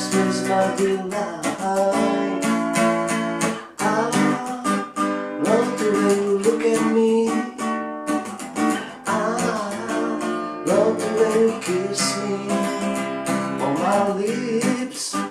was my delight. I love the way you look at me. I love the way you kiss me on my lips.